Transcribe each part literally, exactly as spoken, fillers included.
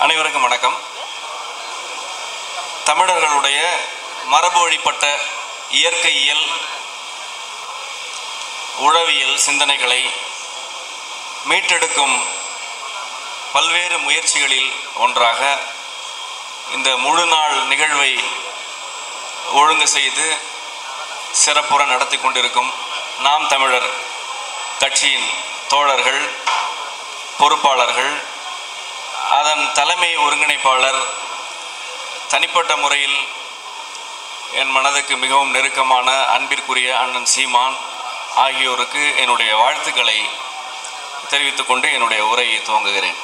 அனைவருக்கும் வணக்கம். தமிழர்களுடைய மரபு வழிப்பட்ட இயற்கையியல், உழவியல் சிந்தனைகளை மீட்டெடுக்கும் பல்வேறு முயற்சிகளில் ஒன்றாக இந்த முழு நாள் நிகழ்வை ஒழுங்கு செய்து சிறப்புற நடத்தி கொண்டிருக்கும் நாம் தமிழர் கட்சியின் தோழர்கள், பொறுப்பாளர்கள், அதன் தலைமை ஒருங்கிணைப்பாளர், தனிப்பட்ட முறையில் என் மனதுக்கு மிகவும் நெருக்கமான அன்பிற்குரிய அண்ணன் சீமான் ஆகியோருக்கு என்னுடைய வாழ்த்துக்களை தெரிவித்துக் கொண்டு என்னுடைய உரையை துவங்குகிறேன்.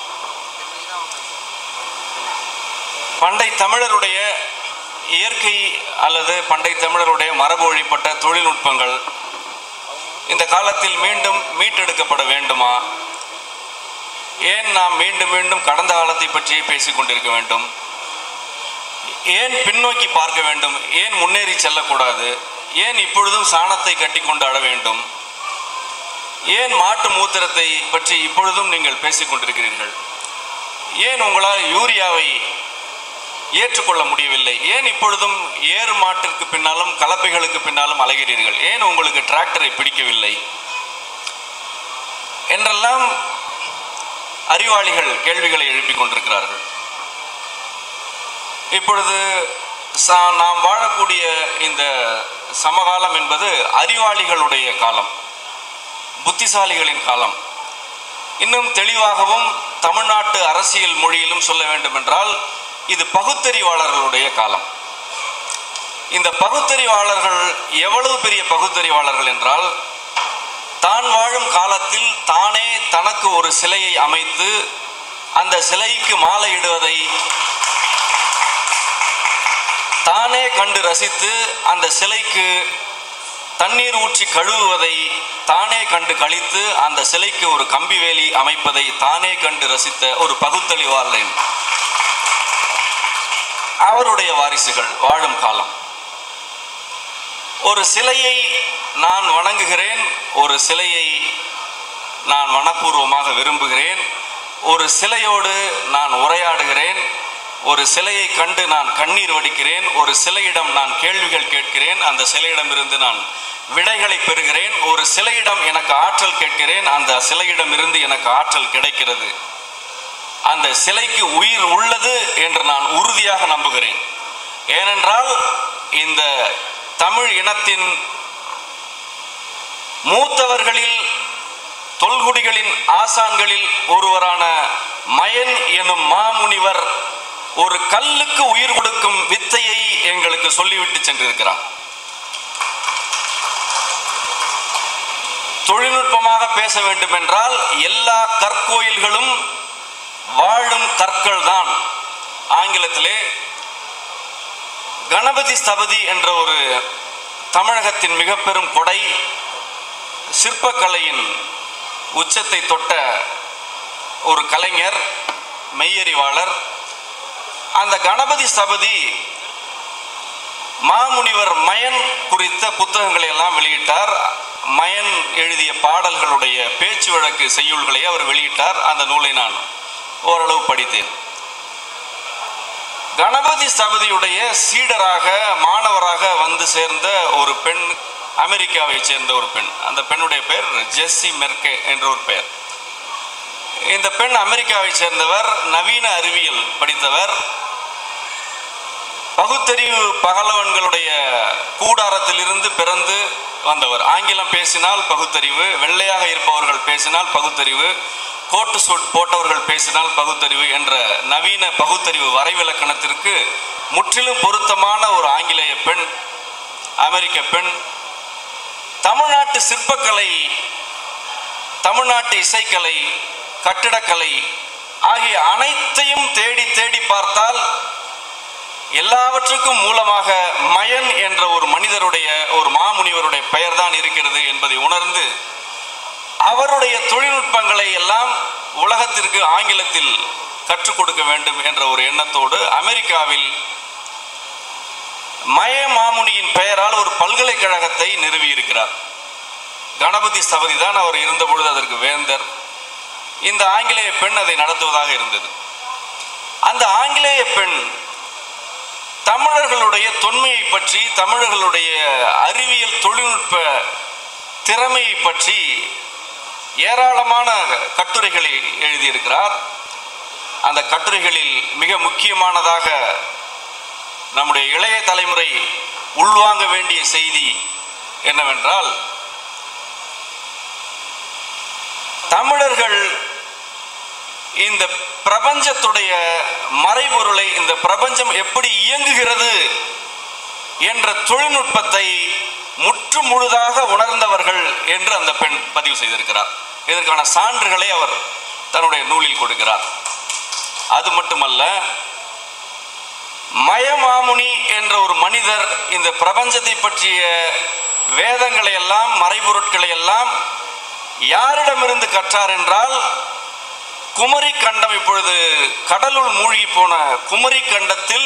பண்டை தமிழருடைய இயற்கை அல்லது பண்டை தமிழருடைய மரபு வழிப்பட்ட தொழில்நுட்பங்கள் இந்த காலத்தில் மீண்டும் மீட்டெடுக்கப்பட வேண்டுமா? ஏன் நாம் மீண்டும் மீண்டும் கடந்த காலத்தை பற்றி பேசிக் கொண்டிருக்க வேண்டும்? ஏன் பின்னோக்கி பார்க்க வேண்டும்? ஏன் முன்னேறி செல்லக்கூடாது? ஏன் இப்பொழுதும் சாணத்தை கட்டி கொண்டு அழ வேண்டும்? ஏன் மாட்டு மூத்திரத்தை பற்றி இப்பொழுதும் நீங்கள் பேசிக் கொண்டிருக்கிறீர்கள்? ஏன் உங்களால் யூரியாவை ஏற்றுக்கொள்ள முடியவில்லை? ஏன் இப்பொழுதும் ஏறு மாட்டிற்கு பின்னாலும் கலப்பைகளுக்கு பின்னாலும் அலைகிறீர்கள்? ஏன் உங்களுக்கு டிராக்டரை பிடிக்கவில்லை என்றெல்லாம் அறிவாளிகள் கேள்விகளை எழுப்பிக் கொண்டிருக்கிறார்கள். இப்பொழுது நாம் வாழக்கூடிய இந்த சமகாலம் என்பது அறிவாளிகளுடைய காலம், புத்திசாலிகளின் காலம். இன்னும் தெளிவாகவும் தமிழ்நாட்டு அரசியல் மொழியிலும் சொல்ல வேண்டும் என்றால் இது பகுத்தறிவாளர்களுடைய காலம். இந்த பகுத்தறிவாளர்கள் எவ்வளவு பெரிய பகுத்தறிவாளர்கள் என்றால், தான் வாழும் காலத்தில் தானே தனக்கு ஒரு சிலையை அமைத்து அந்த சிலைக்கு மாலையிடுவதை தானே கண்டு ரசித்து, அந்த சிலைக்கு தண்ணீர் ஊற்றி கழுவுவதை தானே கண்டு கழித்து, அந்த சிலைக்கு ஒரு கம்பி வேலி அமைப்பதை தானே கண்டு ரசித்த ஒரு பகுத்தறிவாளன் அவருடைய வாரிசுகள் வாழும் காலம். ஒரு சிலையை நான் வணங்குகிறேன், ஒரு சிலையை நான் மனப்பூர்வமாக விரும்புகிறேன், ஒரு சிலையோடு நான் உரையாடுகிறேன், ஒரு சிலையை கண்டு நான் கண்ணீர் வடிக்கிறேன், ஒரு சிலையிடம் நான் கேள்விகள் கேட்கிறேன், அந்த சிலையிடமிருந்து நான் விடைகளை பெறுகிறேன், ஒரு சிலையிடம் எனக்கு ஆற்றல் கேட்கிறேன், அந்த சிலையிடமிருந்து எனக்கு ஆற்றல் கிடைக்கிறது. அந்த சிலைக்கு உயிர் உள்ளது என்று நான் உறுதியாக நம்புகிறேன். ஏனென்றால் இந்த தமிழ் இனத்தின் மூத்தவர்களில், தொல்குடிகளின் ஆசான்களில் ஒருவரான மயன் எனும் மாமுனிவர் ஒரு கல்லுக்கு உயிர் கொடுக்கும் வித்தையை எங்களுக்கு சொல்லிவிட்டு சென்றிருக்கிறார். தொழில்நுட்பமாக பேச வேண்டும் என்றால் எல்லா கற்கோயில்களும் வாழும் கற்கள் தான். ஆங்கிலத்திலே கணபதி ஸ்தபதி என்ற ஒரு தமிழகத்தின் மிக பெரும் கொடை, சிற்பக்கலையின் உச்சத்தை தொட்ட ஒரு கலைஞர், மெய்யறிவாளர். அந்த கணபதி ஸ்தபதி மாமுனிவர் மயன் குறித்த புத்தகங்களை எல்லாம் வெளியிட்டார். மயன் எழுதிய பாடல்களுடைய பேச்சு வழக்கு செய்யுள்களை அவர் வெளியிட்டார். அந்த நூலை நான் ஓரளவு படித்தேன். கணபதி ஸ்தபதியுடைய சீடராக, மாணவராக வந்து சேர்ந்த ஒரு பெண், அமெரிக்காவை சேர்ந்த ஒரு பெண். அந்த பெண்ணுடைய பெயர் ஜெஸ்ஸி மெர்கே என்ற ஒரு பெயர். இந்த பெண் அமெரிக்காவை சேர்ந்தவர், நவீன அறிவியல் படித்தவர், பகுத்தறிவு பகலவன்களுடைய கூடாரத்திலிருந்து பிறந்து வந்தவர். ஆங்கிலம் பேசினால் பகுத்தறிவு, வெள்ளையாக இருப்பவர்கள் பேசினால் பகுத்தறிவு, கோட்டு சூட் போட்டவர்கள் பேசினால் பகுத்தறிவு என்ற நவீன பகுத்தறிவு வரைவிலக்கணத்திற்கு முற்றிலும் பொருத்தமான ஒரு ஆங்கிலேய பெண், அமெரிக்க பெண். தமிழ்நாட்டு சிற்பக்கலை, தமிழ்நாட்டு இசைக்கலை, கட்டிடக்கலை ஆகிய அனைத்தையும் தேடி தேடி பார்த்தால் எல்லாவற்றுக்கும் மூலமாக மயன் என்ற ஒரு மனிதருடைய, ஒரு மாமுனிவருடைய பெயர் தான் இருக்கிறது என்பதை உணர்ந்து அவருடைய தொழில்நுட்பங்களை எல்லாம் உலகத்திற்கு ஆங்கிலத்தில் கற்றுக் கொடுக்க வேண்டும் என்ற ஒரு எண்ணத்தோடு அமெரிக்காவில் மய மாமுனியின் பெயரால் ஒரு பல்கலைக்கழகத்தை நிறுவியிருக்கிறார். கணபதி ஸ்தபதி தான் அவர் இருந்தபொழுது அதற்கு வேந்தர். இந்த ஆங்கிலேய பெண் அதை நடத்துவதாக இருந்தது. அந்த ஆங்கிலேய பெண் தமிழர்களுடைய தொன்மையை பற்றி, தமிழர்களுடைய அறிவியல் தொழில்நுட்ப திறமையை பற்றி ஏராளமான கட்டுரைகளை எழுதியிருக்கிறார். அந்த கட்டுரைகளில் மிக முக்கியமானதாக நம்முடைய இளைய தலைமுறை உள்வாங்க வேண்டிய செய்தி என்னவென்றால், தமிழர்கள் இந்த பிரபஞ்சத்துடைய மறைபொருளை, இந்த பிரபஞ்சம் எப்படி இயங்குகிறது என்ற தொழில்நுட்பத்தை முற்று முழுதாக உணர்ந்தவர்கள் என்று அந்த பெண் பதிவு செய்திருக்கிறார். இதற்கான சான்றுகளை அவர் தன்னுடைய நூலில் கொடுக்கிறார். அது மட்டுமல்ல, மயமாமுனி என்ற ஒரு மனிதர் இந்த பிரபஞ்சத்தை பற்றிய வேதங்களை எல்லாம், மறைபொருட்களை எல்லாம் யாரிடமிருந்து கற்றார் என்றால், குமரி கண்டம், இப்பொழுது கடலுள் மூழ்கி போன குமரி கண்டத்தில்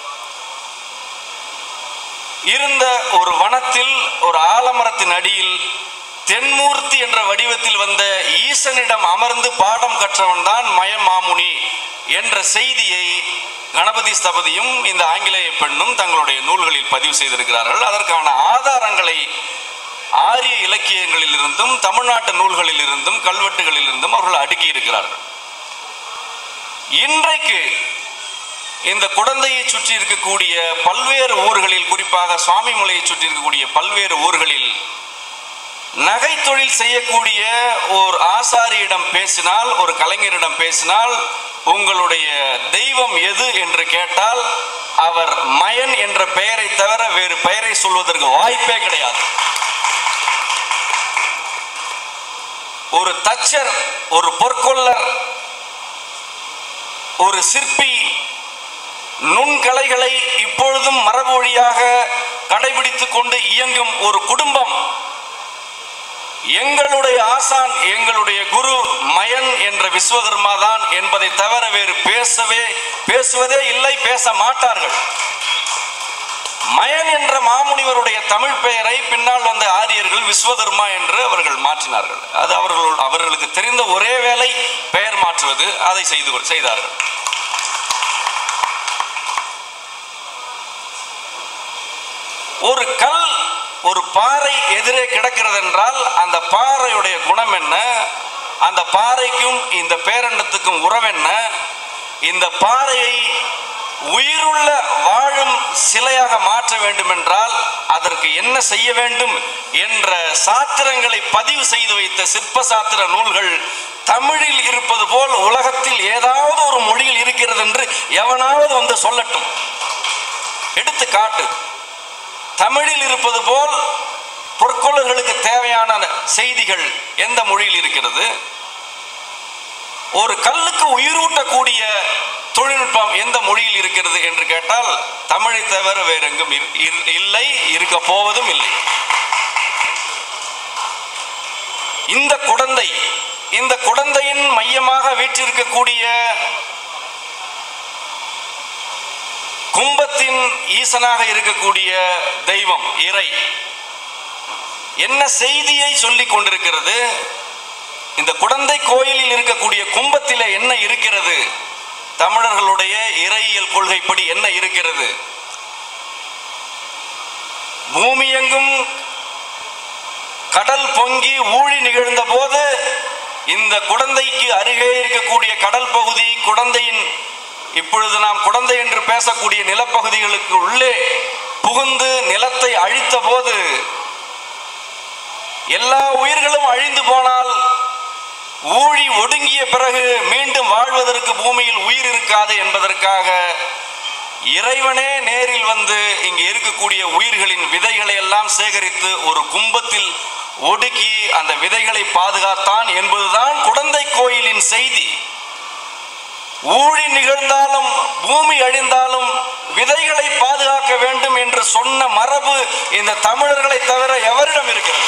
இருந்த ஒரு வனத்தில் ஒரு ஆலமரத்தின் அடியில் தென்மூர்த்தி என்ற வடிவத்தில் வந்த ஈசனிடம் அமர்ந்து பாடம் கற்றவன் தான் மயமாமுனி என்ற செய்தியை கணபதி ஸ்தபதியும் இந்த ஆங்கிலேய பெண்ணும் தங்களுடைய நூல்களில் பதிவு செய்திருக்கிறார்கள். அதற்கான ஆதாரங்களை ஆரிய இலக்கியங்களில் இருந்தும் தமிழ்நாட்டு நூல்களில் இருந்தும் கல்வெட்டுகளில் இருந்தும் அவர்கள் அடுக்கி இருக்கிறார்கள். இன்றைக்கு இந்த குடந்தையை சுற்றி இருக்கக்கூடிய பல்வேறு ஊர்களில், குறிப்பாக சுவாமிமலையை சுற்றி இருக்கக்கூடிய பல்வேறு ஊர்களில் நகை தொழில் செய்யக்கூடிய ஒரு ஆசாரியிடம் பேசினால், ஒரு கலைஞரிடம் பேசினால், உங்களுடைய தெய்வம் எது என்று கேட்டால் அவர் மயன் என்ற பெயரை தவிர வேறு பெயரை சொல்வதற்கு வாய்ப்பே கிடையாது. ஒரு தச்சர், ஒரு பொற்கொல்லர், ஒரு சிற்பி நுண்கலைகளை இப்பொழுதும் மரபு வழியாக கடைபிடித்துக் கொண்டு இயங்கும் ஒரு குடும்பம், எங்களுடைய ஆசான், எங்களுடைய குரு மயன் என்ற விஸ்வகர்மா தான் என்பதை தவிர வேறு பேசவே பேசுவதே இல்லை, பேச மாட்டார்கள். மயன் என்ற மாமுனிவருடைய தமிழ் பெயரை பின்னால் வந்த ஆரியர்கள் விஸ்வகர்மா என்று அவர்கள் மாற்றினார்கள். அது அவர்கள் அவர்களுக்கு தெரிந்த ஒரே வேலை பெயர் மாற்றுவது. அதை செய்து செய்தார்கள். ஒரு கல், ஒரு பாறை எதிரே கிடக்கிறது என்றால் அந்த பாறையுடைய குணம் என்ன, அந்த பாறைக்கும் இந்த பேரண்டத்துக்கும் உறவென்ன, இந்த பாறையை உயிருள்ள வாழும் சிலையாக மாற்ற வேண்டும் என்றால் அதற்கு என்ன செய்ய வேண்டும் என்ற சாத்திரங்களை பதிவு செய்து வைத்த சிற்ப சாத்திர நூல்கள் தமிழில் இருப்பது போல் உலகத்தில் ஏதாவது ஒரு மொழியில் இருக்கிறது என்று எவனாவது வந்து சொல்லட்டும், எடுத்து காட்டு. தமிழில் இருப்பது போல் பொற்கொள்ளர்களுக்கு தேவையான செய்திகள் எந்த மொழியில் இருக்கிறது? ஒரு கல்லுக்கு உயிரூட்டக்கூடிய தொழில்நுட்பம் எந்த மொழியில் இருக்கிறது என்று கேட்டால் தமிழை தவிர வேறு எங்கும் இல்லை, இருக்க போவதும் இல்லை. இந்த குடந்தை, இந்த குடந்தையின் மையமாக வீற்றிருக்கக்கூடிய கும்பத்தின் ஈசனாக இருக்கக்கூடிய தெய்வம் இறை என்ன செய்தியை சொல்லிக் கொண்டிருக்கிறது? இந்த குடந்தை கோயிலில் இருக்கக்கூடிய கும்பத்திலே என்ன இருக்கிறது? தமிழர்களுடைய இறையியல் கொள்கைப்படி என்ன இருக்கிறது? பூமி எங்கும் கடல் பொங்கி ஊழி நிகழ்ந்த போது இந்த குடந்தைக்கு அருகே இருக்கக்கூடிய கடல் பகுதி, குடந்தையின் இப்பொழுது நாம் குடந்தை என்று பேசக்கூடிய நிலப்பகுதிகளுக்கு உள்ளே புகுந்து நிலத்தை அழித்த போது எல்லா உயிர்களும் அழிந்து போனால் ஊழி ஒடுங்கிய பிறகு மீண்டும் வாழ்வதற்கு பூமியில் உயிர் இருக்காது என்பதற்காக இறைவனே நேரில் வந்து இங்கே இருக்கக்கூடிய உயிர்களின் விதைகளை எல்லாம் சேகரித்து ஒரு கும்பத்தில் ஒடுக்கி அந்த விதைகளை பாதுகாத்தான் என்பதுதான் குடந்தை கோயிலின் செய்தி. ஊழி நிகழ்ந்தாலும் பூமி அழிந்தாலும் விதைகளை பாதுகாக்க வேண்டும் என்று சொன்ன மரபு இந்த தமிழர்களை தவிர எவரிடம் இருக்கிறது?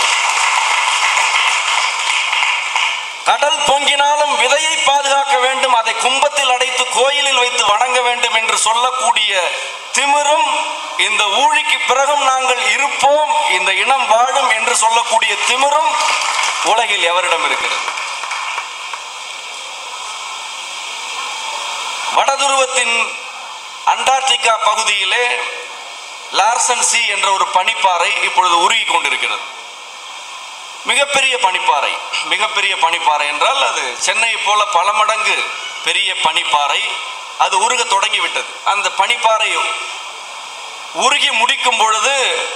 கடல் பொங்கினாலும் விதையை பாதுகாக்க வேண்டும், அதை கும்பத்தில் அடைத்து கோயிலில் வைத்து வணங்க வேண்டும் என்று சொல்லக்கூடிய திமிரும், இந்த ஊழிக்கு பிறகும் நாங்கள் இருப்போம், இந்த இனம் வாழும் என்று சொல்லக்கூடிய திமிரும் உலகில் எவரிடம் இருக்கிறது? வடதுருவத்தின் அண்டார்டிகா பகுதியிலே லார்சன் சி என்ற ஒரு பனிப்பாறை இப்பொழுது உருகி கொண்டிருக்கிறது. மிகப்பெரிய பனிப்பாறை. மிகப்பெரிய பனிப்பாறை என்றால் அது சென்னை போல பல மடங்கு பெரிய பனிப்பாறை. அது உருக தொடங்கிவிட்டது. அந்த பனிப்பாறை உருகி முடிக்கும் பொழுது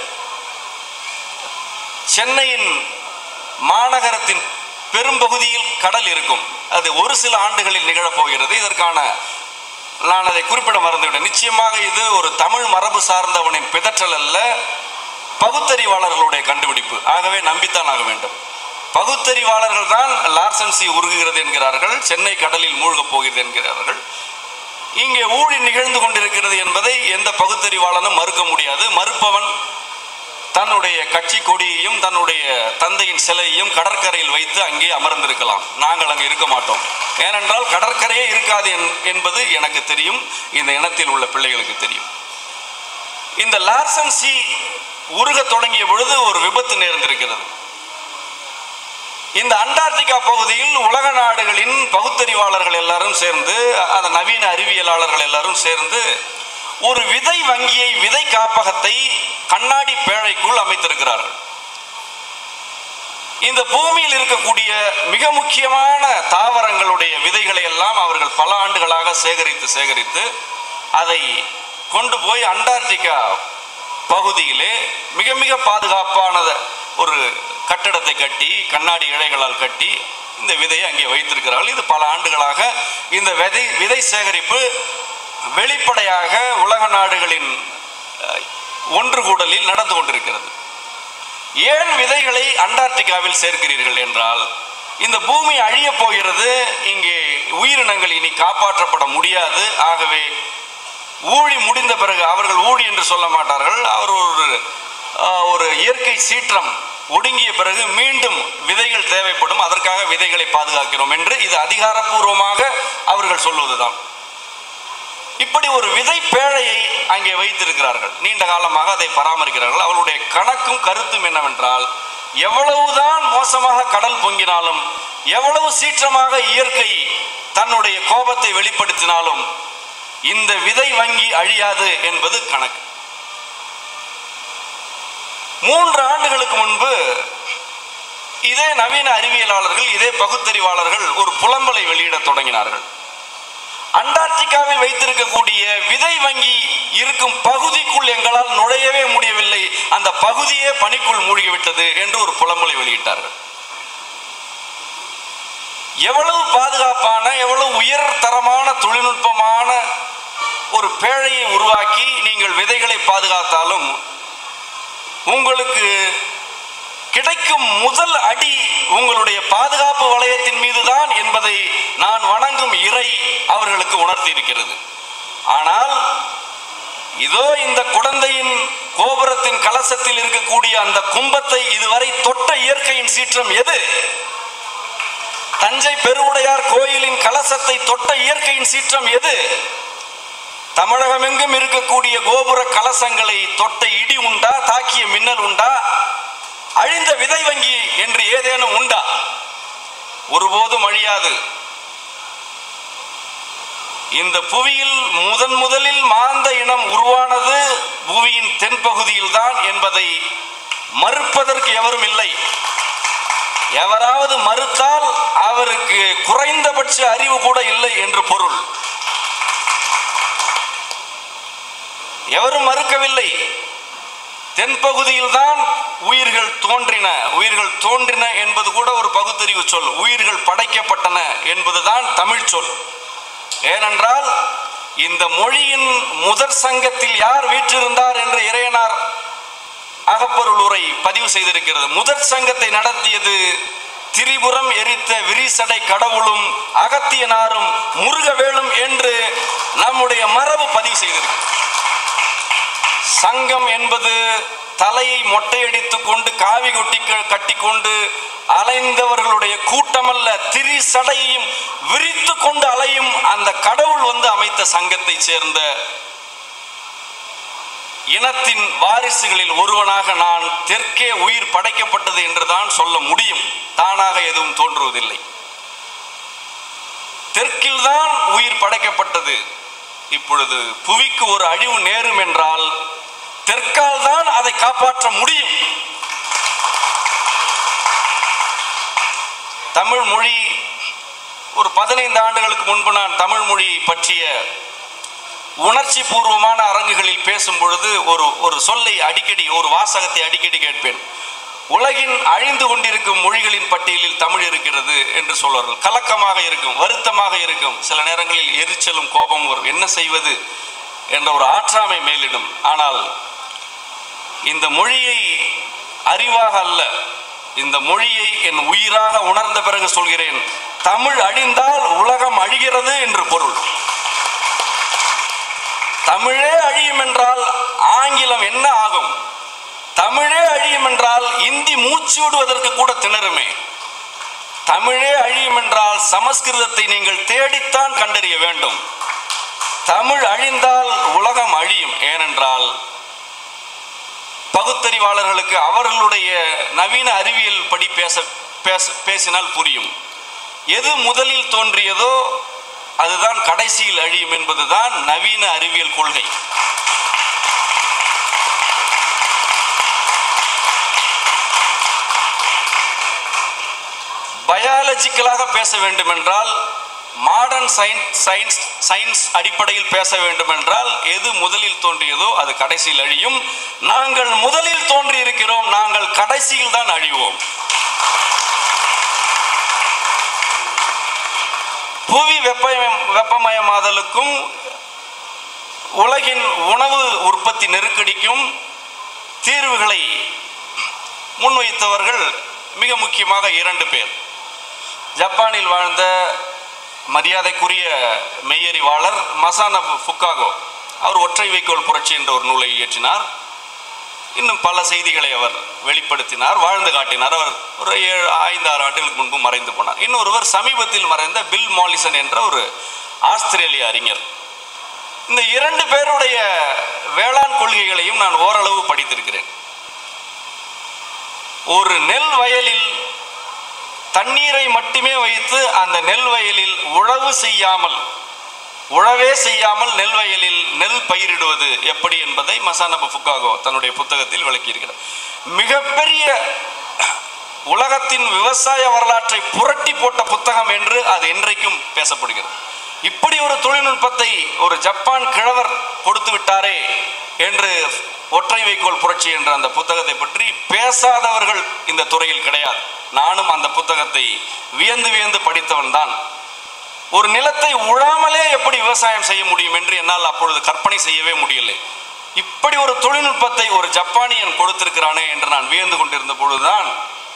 சென்னையின் மாநகரத்தின் பெரும்பகுதியில் கடல் இருக்கும். அது ஒரு சில ஆண்டுகளில் நிகழப்போகிறது. இதற்கான நான் அதை குறிப்பிட மறந்துவிட்டேன். நிச்சயமாக இது ஒரு தமிழ் மரபு சார்ந்தவனின் பிதற்றல் அல்ல, பகுத்தறிவாளர்களுடைய கண்டுபிடிப்பு. ஆகவே நம்பித்தான் ஆக வேண்டும். பகுத்தறிவாளர்கள் தான் லார்சன் சி உருகுகிறது என்கிறார்கள், சென்னை கடலில் மூழ்கப் போகிறது என்கிறார்கள். இங்கே ஊழி நிகழ்ந்து கொண்டிருக்கிறது என்பதை எந்த பகுத்தறிவாளனும் மறுக்க முடியாது. மறுப்பவன் தன்னுடைய கட்சி கொடியையும் தன்னுடைய தந்தையின் சிலையையும் கடற்கரையில் வைத்து அங்கே அமர்ந்திருக்கலாம். நாங்கள் அங்கே இருக்க மாட்டோம். ஏனென்றால் கடற்கரையே இருக்காது என்பது எனக்கு தெரியும், இந்த இனத்தில் உள்ள பிள்ளைகளுக்கு தெரியும். இந்த லார்சன் சி உருக தொடங்கிய பொழுது ஒரு விபத்து நேர்ந்திருக்கிறது. இந்த அண்டார்டிகா பகுதியில் உலக நாடுகளின் பகுத்தறிவாளர்கள் எல்லாரும் சேர்ந்து, அந்த நவீன அறிவியலாளர்கள் எல்லாரும் சேர்ந்து ஒரு விதை வங்கியை, விதை காப்பகத்தை கண்ணாடி பேழைக்குள் அமைத்திருக்கிறார்கள். இந்த பூமியில் இருக்கக்கூடிய மிக முக்கியமான தாவரங்களுடைய விதைகளை எல்லாம் அவர்கள் பல ஆண்டுகளாக சேகரித்து சேகரித்து அதை கொண்டு போய் அண்டார்டிகா பகுதியிலே மிக மிக பாதுகாப்பானத ஒரு கட்டடத்தை கட்டி கண்ணாடி இழைகளால் கட்டி இந்த விதையை அங்கே வைத்திருக்கிறார்கள். இது பல ஆண்டுகளாக இந்த விதை விதை சேகரிப்பு வெளிப்படையாக உலக நாடுகளின் ஒன்று கூடலில் நடந்து கொண்டிருக்கிறது. ஏன் விதைகளை அண்டார்டிகாவில் சேர்க்கிறீர்கள் என்றால், இந்த பூமி அழிய போகிறது, இங்கே உயிரினங்கள் இனி காப்பாற்றப்பட முடியாது. ஆகவே ஊழி முடிந்த பிறகு, அவர்கள் ஊழி என்று சொல்ல மாட்டார்கள், அவர் ஒரு ஒரு இயற்கை சீற்றம் ஒடுங்கிய பிறகு மீண்டும் விதைகள் தேவைப்படும், அதற்காக விதைகளை பாதுகாக்கிறோம் என்று இது அதிகாரப்பூர்வமாக அவர்கள் சொல்வதுதான். இப்படி ஒரு விதை பேழையை அங்கே வைத்திருக்கிறார்கள். நீண்ட காலமாக அதை பராமரிக்கிறார்கள். அவருடைய கணக்கும் கருத்தும் என்னவென்றால், எவ்வளவுதான் மோசமாக கடல் பொங்கினாலும், எவ்வளவு சீற்றமாக இயற்கை தன்னுடைய கோபத்தை வெளிப்படுத்தினாலும் இந்த விதை வங்கி அழியாது என்பது கணக்கு. மூன்று ஆண்டுகளுக்கு முன்பு இதே நவீன அறிவியலாளர்கள், இதே பகுத்தறிவாளர்கள் ஒரு புலம்பலை வெளியிட தொடங்கினார்கள். அண்டார்டிகாவில் வைத்திருக்கக்கூடிய விதை வங்கி இருக்கும் பகுதிக்குள் எங்களால் நுழையவே முடியவில்லை, அந்த பகுதியே பனிக்குள் மூழ்கிவிட்டது என்று ஒரு புலம்பலை வெளியிட்டார்கள். எவ்வளவு பாதுகாப்பான, எவ்வளவு உயர் தரமான தொழில்நுட்பமான ஒரு பேழையை உருவாக்கி நீங்கள் விதைகளை பாதுகாத்தாலும் உங்களுக்கு கிடைக்கும் முதல் அடி உங்களுடைய பாதுகாப்பு வளையத்தின் மீதுதான் என்பதை நான் வணங்கும் இறை அவர்களுக்கு உணர்த்தி இருக்கிறது. ஆனால் இதோ இந்த குடந்தையின் கோபுரத்தின் கலசத்தில் இருக்கக்கூடிய அந்த கும்பத்தை இதுவரை தொட்ட இயற்கையின் சீற்றம் எது? தஞ்சை பெருவுடையார் கோயிலின் கலசத்தை தொட்ட இயற்கையின் சீற்றம் எது? தமிழகமெங்கும் இருக்கக்கூடிய கோபுர கலசங்களை தொட்ட இடி உண்டா? தாக்கிய மின்னல் உண்டா? அழிந்த விதை வங்கி என்று ஏதேனும் உண்டா? ஒருபோதும் அழியாது. இந்த புவியில் முதன் முதலில் மாந்த இனம் உருவானது புவியின் தென்பகுதியில் தான் என்பதை மறுப்பதற்கு எவரும் இல்லை. எவராவது மறுத்தால் அவருக்கு குறைந்தபட்ச அறிவு கூட இல்லை என்று பொருள். எவரும் மறுக்கவில்லை. தென்பகுதியில் தான் உயிர்கள் தோன்றின. உயிர்கள் தோன்றின என்பது கூட ஒரு பகுத்தறிவு சொல். உயிர்கள் படைக்கப்பட்டன என்பதுதான் தமிழ் சொல். ஏனென்றால் இந்த மொழியின் முதற் சங்கத்தில் யார் வீற்றிருந்தார் என்று இறையனார் அகப்பொருள் உரை பதிவு செய்திருக்கிறது. முதற் சங்கத்தை நடத்தியது திரிபுரம் எரித்த விரிசடை கடவுளும் அகத்தியனாரும் முருகவேளும் என்று நம்முடைய மரபு பதிவு செய்திருக்கிறது. சங்கம் என்பது தலையை மொட்டையடித்துக் கொண்டு காவி கொட்டி கட்டிக்கொண்டு அலைந்தவர்களுடைய கூட்டமல்ல, திரிசடையையும் விரித்து கொண்டு அலையும் அந்த கடவுள் வந்து அமைத்த சங்கத்தை சேர்ந்த இனத்தின் வாரிசுகளில் ஒருவனாக நான் தெற்கே உயிர் படைக்கப்பட்டது என்றுதான் சொல்ல முடியும். தானாக எதுவும் தோன்றுவதில்லை. தெற்கில்தான் உயிர் படைக்கப்பட்டது. இப்பொழுது புவிக்கு ஒரு அழிவு நேரும் என்றால் தெற்கால் தான் அதை காப்பாற்ற முடியும். தமிழ் மொழி, ஒரு பதினைந்து ஆண்டுகளுக்கு முன்பு நான் தமிழ் மொழியை பற்றிய உணர்ச்சி பூர்வமான அரங்குகளில் பேசும் பொழுது ஒரு ஒரு சொல்லை அடிக்கடி, ஒரு வாசகத்தை அடிக்கடி கேட்பேன். உலகின் அழிந்து கொண்டிருக்கும் மொழிகளின் பட்டியலில் தமிழ் இருக்கிறது என்று சொல்வார்கள். கலக்கமாக இருக்கும், வருத்தமாக இருக்கும், சில நேரங்களில் எரிச்சலும் கோபமும் வரும். என்ன செய்வது என்ற ஒரு ஆற்றாமை மேலிடும். ஆனால் இந்த மொழியை அறிவாக அல்ல, இந்த மொழியை என் உயிராக உணர்ந்த பிறகு சொல்கிறேன், தமிழ் அழிந்தால் உலகம் அழிகிறது என்று பொருள். தமிழே அழியும் என்றால் ஆங்கிலம் என்ன ஆகும்? தமிழே அழியும் என்றால் இந்தி மூச்சு விடுவதற்கு கூட திணறுமே. தமிழே அழியும் என்றால் சமஸ்கிருதத்தை நீங்கள் தேடித்தான் கண்டறிய வேண்டும். தமிழ் அழிந்தால் உலகம் அழியும். ஏனென்றால் பகுத்தறிவாளர்களுக்கு அவர்களுடைய நவீன அறிவியல் படி பேச பேச பேசினால் புரியும். எது முதலில் தோன்றியதோ அதுதான் கடைசியில் அழியும் என்பதுதான் நவீன அறிவியல் கொள்கை. பயாலஜிக்கலாக பேச வேண்டும் என்றால், மாடர்ன் சயின்ஸ் சயின்ஸ் சயின்ஸ் அடிப்படையில் பேச வேண்டும் என்றால் எது முதலில் தோன்றியதோ அது கடைசியில் அழியும். நாங்கள் முதலில் தோன்றி இருக்கிறோம், நாங்கள் கடைசியில் தான் அழிவோம். புவி வெப்ப வெப்பமயமாதலுக்கும் உலகின் உணவு உற்பத்தி நெருக்கடிக்கும் தீர்வுகளை முன்வைத்தவர்கள் மிக முக்கியமாக இரண்டு பேர். ஜப்பானில் வாழ்ந்த மரியாதைக்குரிய மெய்யறிவாளர் மசானபு ஃபுகாகோ, அவர் ஒற்றை வைக்கோல் புரட்சி என்ற ஒரு நூலை இயற்றினார். இன்னும் பல செய்திகளை அவர் வெளிப்படுத்தினார், வாழ்ந்து காட்டினார். அவர் ஒரு ஏழு ஐந்து ஆறு ஆண்டுகளுக்கு முன்பு மறைந்து போனார். இன்னொருவர் சமீபத்தில் மறைந்த பில் மாலிசன் என்ற ஒரு ஆஸ்திரேலிய அறிஞர். இந்த இரண்டு பேருடைய வேளாண் கொள்கைகளையும் நான் ஓரளவு படித்திருக்கிறேன். ஒரு நெல் வயலில் தண்ணீரை மட்டுமே வைத்து அந்த நெல் வயலில் உழவு செய்யாமல் உழவே செய்யாமல் நெல் வயலில் நெல் பயிரிடுவது எப்படி என்பதை மசானபு ஃபுகாகோ தன்னுடைய புத்தகத்தில் விளக்கியிருக்கிறார். மிகப்பெரிய உலகத்தின் விவசாய வரலாற்றை புரட்டி போட்ட புத்தகம் என்று அது என்றைக்கும் பேசப்படுகிறது. இப்படி ஒரு தொழில்நுட்பத்தை ஒரு ஜப்பான் கிழவர் கொடுத்து விட்டாரே என்று ஒற்றை வைக்கோல் புரட்சி என்ற அந்த புத்தகத்தை பற்றி பேசாதவர்கள் இந்த துறையில் கிடையாது. நானும் அந்த புத்தகத்தை வியந்து வியந்து படித்தவன் தான். ஒரு நிலத்தை உழாமலே எப்படி விவசாயம் செய்ய முடியும் என்று என்னால் அப்பொழுது கற்பனை செய்யவே முடியலை. இப்படி ஒரு தொழில்நுட்பத்தை ஒரு ஜப்பானியன் கொடுத்திருக்கிறானே என்று நான் வியந்து கொண்டிருந்த பொழுதுதான்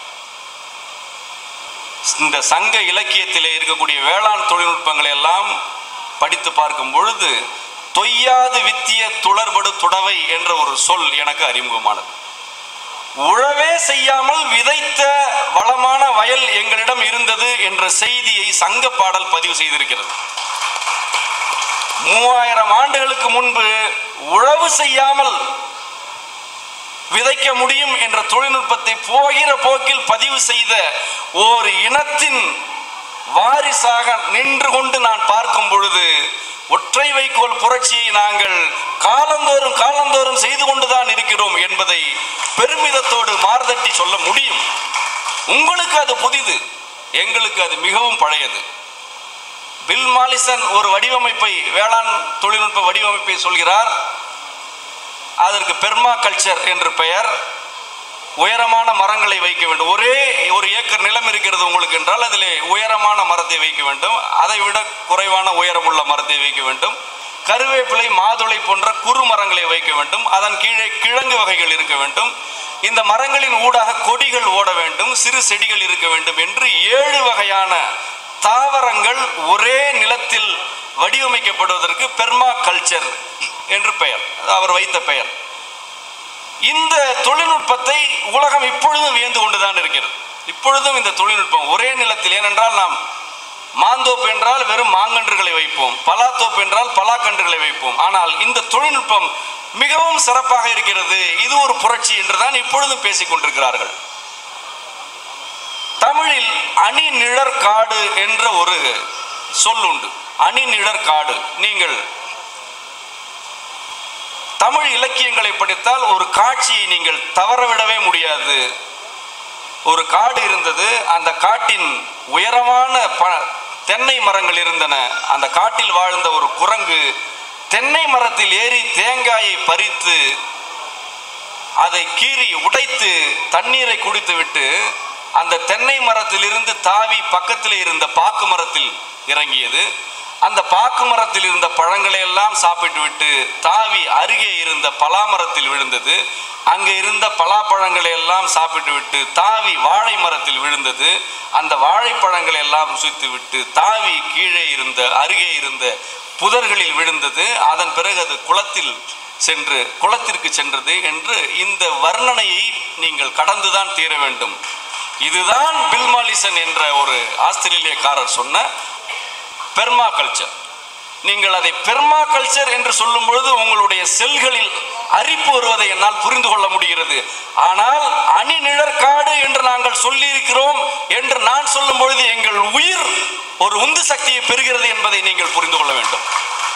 இந்த சங்க இலக்கியத்திலே இருக்கக்கூடிய வேளாண் தொழில்நுட்பங்களை எல்லாம் படித்து பார்க்கும் பொழுது தொய்யாது வித்திய துளர்படு துடவை என்ற ஒரு சொல் எனக்கு அறிமுகமானது. உழவே செய்யாமல் விதைத்த வளமான வயல் எங்களிடம் இருந்தது என்ற செய்தியை சங்க பாடல் பதிவு செய்திருக்கிறது. மூவாயிரம் ஆண்டுகளுக்கு முன்பு உழவு செய்யாமல் விதைக்க முடியும் என்ற தொழில்நுட்பத்தை போகிற போக்கில் பதிவு செய்த ஓர் இனத்தின் வாரிசாக நின்று கொண்டு நான் பார்க்கும் பொழுது ஒற்றை வைக்கோல் புரட்சியை நாங்கள் காலந்தோறும் காலந்தோறும் செய்து கொண்டுதான் இருக்கிறோம் என்பதை பெருமிதத்தோடு மார்தட்டி சொல்ல முடியும். உங்களுக்கு அது புதிது, எங்களுக்கு அது மிகவும் பழையது. பில் மாலிசன் ஒரு வடிவமைப்பை, வேளாண் தொழில்நுட்ப வடிவமைப்பை சொல்கிறார். அதற்கு பெர்மா கல்ச்சர் என்று பெயர். உயரமான மரங்களை வைக்க வேண்டும். ஒரே ஒரு ஏக்கர் நிலம் இருக்கிறது உங்களுக்கு என்றால் அதிலே உயரமான மரத்தை வைக்க வேண்டும், அதை விட குறைவான உயரம் உள்ள மரத்தை வைக்க வேண்டும். கருவேப்பிலை, மாதுளை போன்ற குறு மரங்களை வைக்க வேண்டும். அதன் கீழே கிழங்கு வகைகள் இருக்க வேண்டும். இந்த மரங்களின் ஊடாக கொடிகள் ஓட வேண்டும், சிறு செடிகள் இருக்க வேண்டும் என்று ஏழு வகையான தாவரங்கள் ஒரே நிலத்தில் வடிவமைக்கப்படுவதற்கு பெர்மா கல்ச்சர் என்று பெயர், அவர் வைத்த பெயர். இந்த தொழில்நுட்பத்தை உலகம் இப்பொழுதும் வியந்து கொண்டுதான் இருக்கிறது. இப்பொழுதும் இந்த தொழில்நுட்பம் ஒரே நிலத்தில், ஏனென்றால் நாம் மாந்தோப்பு என்றால் வெறும் மாங்கன்றுகளை வைப்போம், பலாத்தோப்பு என்றால் பலாக்கன்றுகளை வைப்போம். ஆனால் இந்த தொழில்நுட்பம் மிகவும் சிறப்பாக இருக்கிறது, இது ஒரு புரட்சி என்றுதான் இப்பொழுதும் பேசிக் கொண்டிருக்கிறார்கள். தமிழில் அணி நிழற்காடு என்ற ஒரு சொல்லுண்டு, அணிநிழற் காடு. நீங்கள் தமிழ் இலக்கியங்களை படித்தால் ஒரு காட்சியை நீங்கள் தவறவிடவே முடியாது. ஒரு காடு இருந்தது, அந்த காட்டின் உயரமான ப தென்னை மரங்கள் இருந்தன. அந்த காட்டில் வாழ்ந்த ஒரு குரங்கு தென்னை மரத்தில் ஏறி தேங்காயை பறித்து அதை கீறி உடைத்து தண்ணீரை குடித்துவிட்டு அந்த தென்னை மரத்திலிருந்து தாவி பக்கத்தில் இருந்த பாக்கு மரத்தில் இறங்கியது. அந்த பாக்கு மரத்தில் இருந்த பழங்களை எல்லாம் சாப்பிட்டு விட்டு தாவி அருகே இருந்த பலாமரத்தில் விழுந்தது. அங்கே இருந்த பலாப்பழங்களை எல்லாம் சாப்பிட்டு விட்டு தாவி வாழை மரத்தில் விழுந்தது. அந்த வாழைப்பழங்களை எல்லாம் ருசித்து விட்டு தாவி கீழே இருந்த அருகே இருந்த புதர்களில் விழுந்தது. அதன் பிறகு அது குளத்தில் சென்று குளத்திற்கு சென்றது என்று இந்த வர்ணனையை நீங்கள் கடந்துதான் தீர வேண்டும். இதுதான் பில் மாலிசன் என்ற ஒரு ஆஸ்திரேலியக்காரர் சொன்ன பெர்மா கல்ச்சர். நீங்கள் அதை பெர்மா கல்ச்சர் என்று சொல்லும் பொழுது உங்களுடைய செல்களில் அரிப்பு வருவதை என்னால் புரிந்து கொள்ள முடிகிறது. ஆனால் அணிநிழற்காடு என்று நாங்கள் சொல்லி இருக்கிறோம் என்று நான் சொல்லும் பொழுது எங்கள் உயிர் ஒரு உந்து சக்தியை பெறுகிறது என்பதை நீங்கள் புரிந்து கொள்ள வேண்டும்.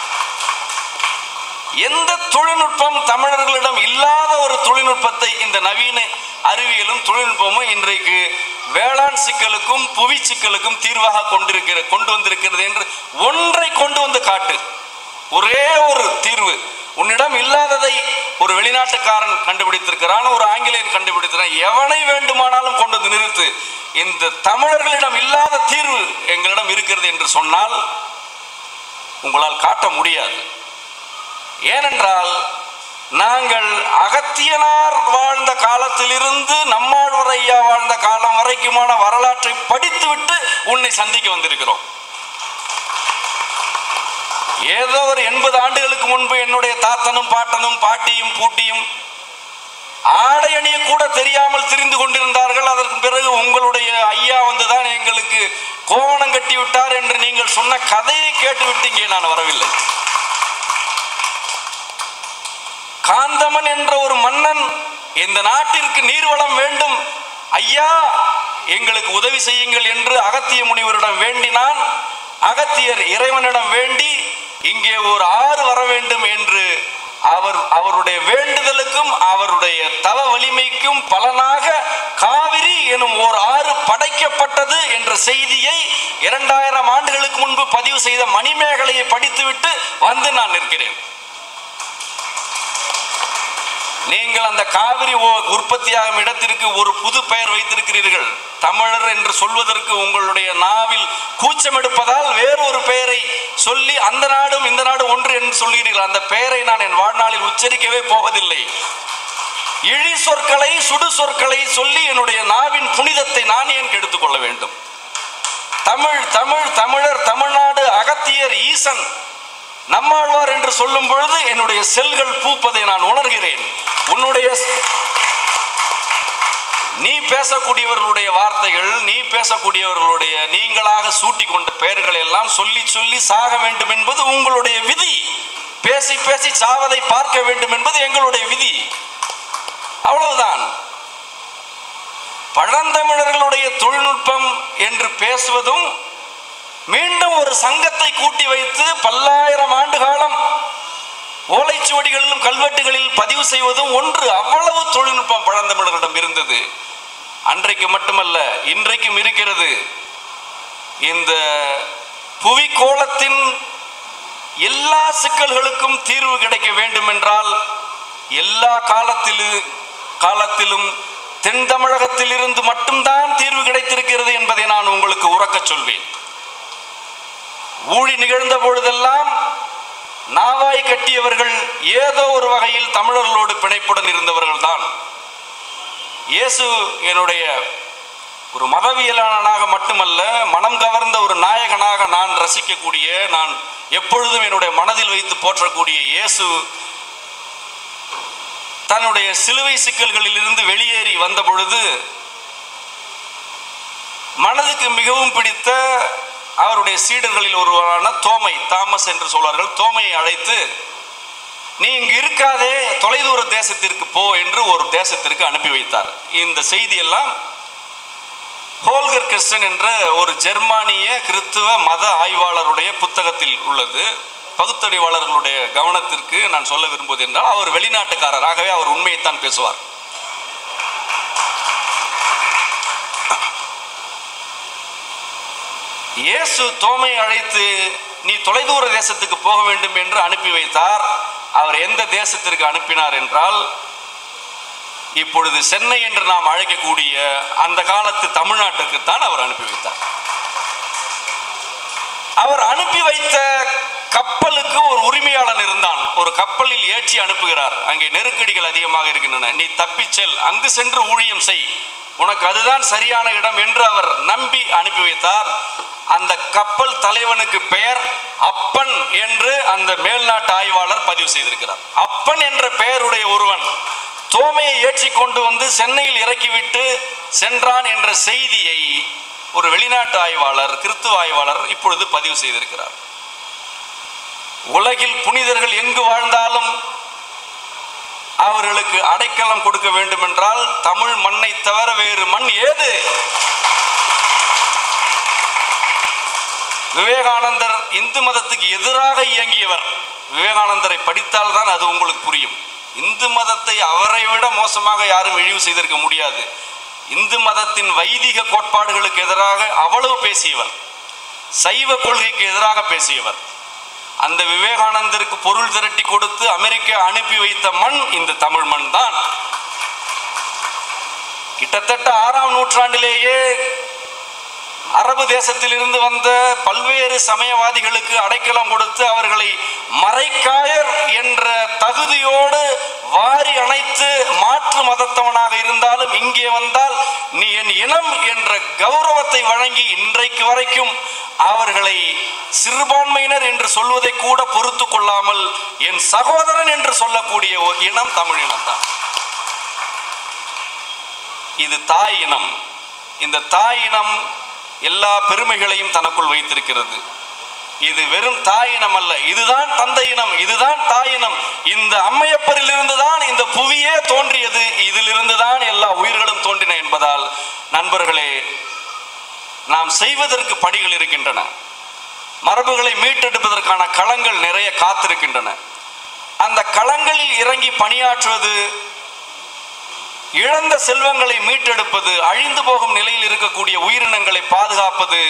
எந்த தொழில்நுட்பம் தமிழர்களிடம் இல்லாத ஒரு தொழில்நுட்பத்தை இந்த நவீன அறிவியலும் தொழில்நுட்பமும் இன்றைக்கு வேளாண் சிக்கலுக்கும் புவி சிக்கலுக்கும் தீர்வாக கொண்டிருக்கிற கொண்டு வந்திருக்கிறது என்று ஒன்றை கொண்டு வந்து காட்டு. ஒரே ஒரு தீர்வு. உன்னிடம் இல்லாததை ஒரு வெளிநாட்டுக்காரன் கண்டுபிடித்திருக்கிறான், ஒரு ஆங்கிலேயன் கண்டுபிடித்திருக்கிறான், எவனை வேண்டுமானாலும் கொண்டு வந்து நிறுத்து. இந்த தமிழர்களிடம் இல்லாத தீர்வு எங்களிடம் இருக்கிறது என்று சொன்னால் உங்களால் காட்ட முடியாது. ஏனென்றால் நாங்கள் அகத்தியனார் வாழ்ந்த காலத்திலிருந்து நம்மாழ்வார் ஐயா வாழ்ந்த காலம் வரைக்குமான வரலாற்றை படித்துவிட்டு உன்னை சந்திக்க வந்திருக்கிறோம். ஏதோ ஒரு எண்பது ஆண்டுகளுக்கு முன்பு என்னுடைய தாத்தனும் பாட்டனும் பாட்டியும் பூட்டியும் ஆடை அணிய கூட தெரியாமல் திரிந்து கொண்டிருந்தார்கள். அதற்கு பிறகு உங்களுடைய ஐயா வந்துதான் எங்களுக்கு கோவணம் கட்டி விட்டார் என்று நீங்கள் சொன்ன கதையை கேட்டுவிட்டு இங்கே நான் வரவில்லை. காந்தமன் என்ற ஒரு மன்னன் இந்த நாட்டிற்கு நீர்வளம் வேண்டும் ஐயா, எங்களுக்கு உதவி செய்யுங்கள் என்று அகத்திய முனிவரிடம் வேண்டினான். அகத்தியர் இறைவனிடம் வேண்டி இங்கே ஒரு ஆறு வர வேண்டும் என்று அவர் அவருடைய வேண்டுதலுக்கும் அவருடைய தவ வலிமைக்கும் பலனாக காவிரி எனும் ஓர் ஆறு படைக்கப்பட்டது என்ற செய்தியை இரண்டாயிரம் ஆண்டுகளுக்கு முன்பு பதிவு செய்த மணிமேகலையை படித்துவிட்டு வந்து நான் நிற்கிறேன். நீங்கள் அந்த காவிரி உற்பத்தியாகும் இடத்திற்கு ஒரு புது பெயர் வைத்திருக்கிறீர்கள். தமிழர் என்று சொல்வதற்கு உங்களுடைய நாவில் கூச்சம் எடுப்பதால் வேறொரு பெயரை சொல்லி அந்த நாடும் இந்த நாடு ஒன்று என்று சொல்கிறீர்கள். அந்த பெயரை நான் என் வாழ்நாளில் உச்சரிக்கவே போவதில்லை. இழி சொற்களை சுடு சொற்களை சொல்லி என்னுடைய நாவின் புனிதத்தை நான் ஏன் கெடுத்துக் கொள்ள வேண்டும்? தமிழ் தமிழ் தமிழர் தமிழ்நாடு அகத்தியர் ஈசன் நம்மாழ்வார் என்று சொல்லும் பொழுது என்னுடைய செல்கள் பூப்பதை நான் உணர்கிறேன். உன்னுடைய நீ பேசக்கூடியவர்களுடைய வார்த்தைகள், நீ பேசக்கூடியவர்களுடைய நீங்களாக சூட்டி கொண்ட பெயர்களை எல்லாம் சொல்லி சொல்லி சாக வேண்டும் என்பது உங்களுடைய விதி. பேசி பேசி சாவதை பார்க்க வேண்டும் என்பது எங்களுடைய விதி. அவ்வளவுதான். பழந்தமிழர்களுடைய தொழில்நுட்பம் என்று பேசுவதும் மீண்டும் ஒரு சங்கத்தை கூட்டி வைத்து பல்லாயிரம் ஆண்டு காலம் ஓலைச்சுவடிகளிலும் கல்வெட்டுகளில் பதிவு செய்வதும் ஒன்று. அவ்வளவு தொழில்நுட்பம் பழந்தமிழர்களிடம் இருந்தது. அன்றைக்கு மட்டுமல்ல, இன்றைக்கும் இருக்கிறது. இந்த புவிக்கோளத்தின் எல்லா சிக்கல்களுக்கும் தீர்வு கிடைக்க வேண்டும் என்றால் எல்லா காலத்திலும் காலத்திலும் தென் தமிழகத்தில் இருந்து மட்டும்தான் தீர்வு கிடைத்திருக்கிறது என்பதை நான் உங்களுக்கு உறக்க சொல்வேன். ஊழி நிகழ்ந்த பொழுதெல்லாம் நாவாய் கட்டியவர்கள் ஏதோ ஒரு வகையில் தமிழர்களோடு பிணைப்புடன் இருந்தவர்கள் தான். இயேசு என்னுடைய ஒரு மதவியலாளனாக மட்டுமல்ல, மனம் கவர்ந்த ஒரு நாயகனாக நான் ரசிக்கக்கூடிய, நான் எப்பொழுதும் என்னுடைய மனதில் வைத்து போற்றக்கூடிய இயேசு தன்னுடைய சிலுவை சிக்கல்களில் இருந்து வெளியேறி வந்த பொழுது மனதுக்கு மிகவும் பிடித்த அவருடைய சீடர்களில் ஒருவரான தோமை, தாமஸ் என்று சொல்வார்கள், தோமையை அழைத்து நீ இங்கு இருக்காதே, தொலைதூர தேசத்திற்கு போ என்று ஒரு தேசத்திற்கு அனுப்பி வைத்தார். இந்த செய்தியெல்லாம் ஹோல்கர் கிறிஸ்டன் என்ற ஒரு ஜெர்மானிய கிறித்துவ மத ஆய்வாளருடைய புத்தகத்தில் உள்ளது. பகுத்தறிவாளர்களுடைய கவனத்திற்கு நான் சொல்ல விரும்புவது என்றால், அவர் வெளிநாட்டுக்காரர், ஆகவே அவர் உண்மையைத்தான் பேசுவார். இயேசு தோமை அழைத்து நீ தொலைதூர தேசத்துக்கு போக வேண்டும் என்று அனுப்பி வைத்தார். அவர் எந்த தேசத்திற்கு அனுப்பினார் என்றால், இப்பொழுது சென்னை என்று நாம் அழைக்கக்கூடிய அந்த காலத்து தமிழ்நாட்டுக்குத்தான் அவர் அனுப்பி வைத்தார். அவர் அனுப்பி வைத்த கப்பலுக்கு ஒரு உரிமையாளன் இருந்தான். ஒரு கப்பலில் ஏற்றி அனுப்புகிறார். அங்கே நெருக்கடிகள் அதிகமாக இருக்கின்றன. நீ தப்பிச்செல், அங்கு சென்று ஊழியம் செய், உனக்கு அதுதான் சரியான இடம் என்று அவர் நம்பி அனுப்பி வைத்தார். அந்த கப்பல் தலைவனுக்கு பெயர் அப்பன் என்று அந்த மேல்நாட்டு ஆய்வாளர் பதிவு செய்திருக்கிறார். அப்பன் என்ற பெயருடைய ஒருவன் தோமையை ஏற்றி கொண்டு வந்து சென்னையில் இறக்கிவிட்டு சென்றான் என்ற செய்தியை ஒரு வெளிநாட்டு ஆய்வாளர், கிறித்துவ ஆய்வாளர் இப்பொழுது பதிவு செய்திருக்கிறார். உலகில் புனிதர்கள் எங்கு வாழ்ந்தாலும் அவர்களுக்கு அடைக்கலம் கொடுக்க வேண்டும் என்றால் தமிழ் மண்ணை தவிர வேறு மண் ஏது? விவேகானந்தர் இந்து மதத்துக்கு எதிராக இயங்கியவர். விவேகானந்தரை படித்தால் தான் அது உங்களுக்கு புரியும். இந்து மதத்தை அவரை விட மோசமாக யாரும் இழிவு செய்திருக்க முடியாது. இந்து மதத்தின் வைதிக கோட்பாடுகளுக்கு எதிராக அவ்வளவு பேசியவர், சைவ கொள்கைக்கு எதிராக பேசியவர். அந்த விவேகானந்தருக்கு பொருள் திரட்டி கொடுத்து அமெரிக்கா அனுப்பி வைத்த மண் இந்த தமிழ் மண் தான். கிட்டத்தட்ட ஆறாம் நூற்றாண்டிலேயே அரபு தேசத்தில் இருந்து வந்த பல்வேறு சமயவாதிகளுக்கு அடைக்கலம் கொடுத்து அவர்களை மரைக்காயர் என்ற தகுதியோடு வாரி அணைத்து மாற்று மதத்தவனாக இருந்தாலும் இங்கே வந்தால் நீ என் இனம் என்ற கௌரவத்தை வழங்கி இன்றைக்கு வரைக்கும் அவர்களை சிறுபான்மையினர் என்று சொல்வதை கூட பொறுத்து கொள்ளாமல் என் சகோதரன் என்று சொல்லக்கூடிய ஒரு இனம் தமிழ் இனம் தான். இது தாய் இனம். இந்த தாய் இனம் எல்லா பெருமைகளையும் தனக்குள் வைத்திருக்கிறது. இது வெறும் தாயினம் அல்ல, இதுதான் தந்தை இனம், இதுதான் தாயினம். இந்த அம்மையப்பரில் இருந்துதான் இந்த புவியே தோன்றியது, இதிலிருந்து தான் எல்லா உயிர்களும் தோன்றின என்பதால் நண்பர்களே, நாம் செய்வதற்கு படிகள் இருக்கின்றன. மரபுகளை மீட்டெடுப்பதற்கான களங்கள் நிறைய காத்திருக்கின்றன. அந்த களங்களில் இறங்கி பணியாற்றுவது, இழந்த செல்வங்களை மீட்டெடுப்பது, அழிந்து போகும் நிலையில் இருக்கக்கூடிய உயிரினங்களை பாதுகாப்பது,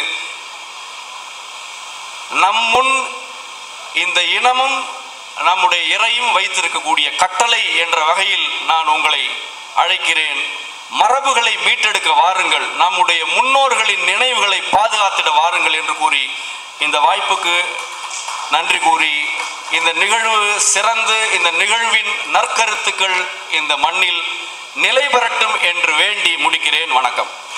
நம் முன் இந்த இனமும் நம்முடைய இறையும் வைத்திருக்கக்கூடிய கட்டளை என்ற வகையில் நான் உங்களை அழைக்கிறேன். மரபுகளை மீட்டெடுக்க வாருங்கள், நம்முடைய முன்னோர்களின் நினைவுகளை பாதுகாத்திட வாருங்கள் என்று கூறி இந்த வாய்ப்புக்கு நன்றி கூறி இந்த நிகழ்வு சிறந்து இந்த நிகழ்வின் நற்கருத்துக்கள் இந்த மண்ணில் நிலை பெறட்டும் என்று வேண்டி முடிக்கிறேன். வணக்கம்.